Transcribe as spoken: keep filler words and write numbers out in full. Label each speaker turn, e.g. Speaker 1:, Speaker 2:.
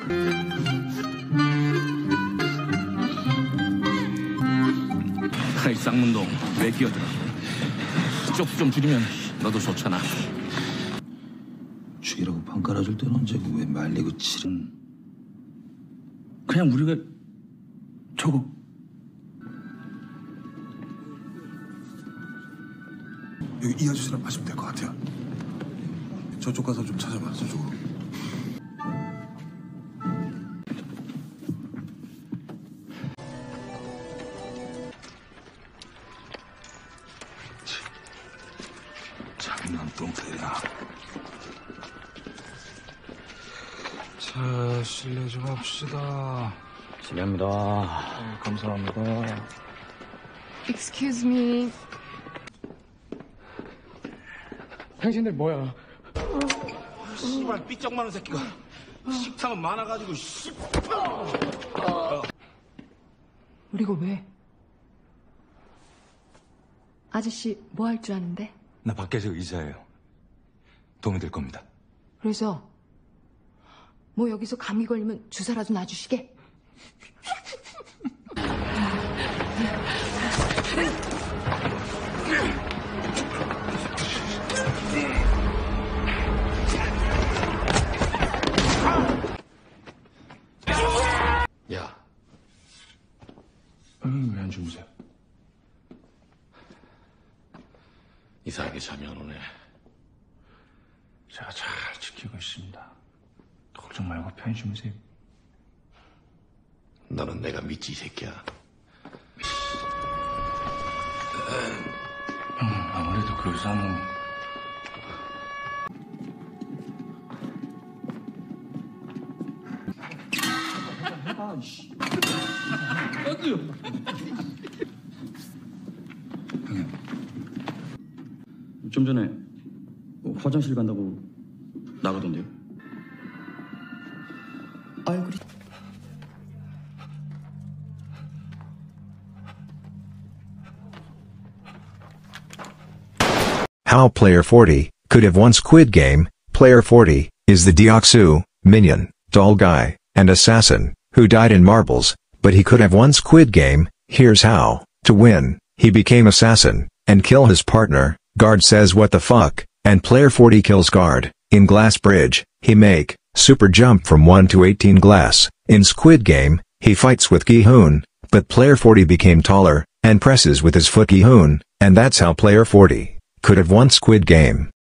Speaker 1: 아이 쌍문동 왜 끼어들어? 쪽수 좀 줄이면 너도 좋잖아.
Speaker 2: 죽이라고 판 깔아줄 때는 언제고 왜 말리고 치른?
Speaker 3: 그냥 우리가 저거
Speaker 4: 여기 이 아저씨랑 마시면 될 것 같아요. 저쪽 가서 좀 찾아봐, 저쪽으로. 장난똥새야.
Speaker 5: 자, 실례 좀 합시다.
Speaker 3: 실례합니다.
Speaker 5: 네, 감사합니다.
Speaker 6: Excuse me.
Speaker 5: 당신들 뭐야?
Speaker 1: 씨발 삐쩍 마는 새끼가 식탐은 많아가지고 씨.
Speaker 6: 우리가 왜? 아저씨 뭐 할 줄 아는데?
Speaker 5: 나 밖에서 의사예요. 도움이 될 겁니다.
Speaker 6: 그래서 뭐 여기서 감기 걸리면 주사라도 놔주시게?
Speaker 1: 야,
Speaker 5: 음, 왜 안 주무세요?
Speaker 1: 이상하게 잠이 안 오네.
Speaker 5: 제가 잘 지키고 있습니다. 걱정 말고 편히 주무세요.
Speaker 1: 너는 내가 믿지 이 새끼야.
Speaker 5: 음, 아무래도 그 의사는
Speaker 3: 아이씨. 좀 전에 화장실 간다고 나가던데요. 얼굴이
Speaker 7: How Player forty could have won Squid Game. Player forty is the Deoxu, minion, doll guy, and assassin, who died in marbles, but he could have won Squid Game. Here's how. To win, he became assassin, and kill his partner. Guard says what the fuck, and Player forty kills Guard. In Glass Bridge, he make super jump from one to eighteen glass. In Squid Game, he fights with Gi-hoon, but Player forty became taller, and presses with his foot Gi-hoon, and that's how Player forty could have won Squid Game.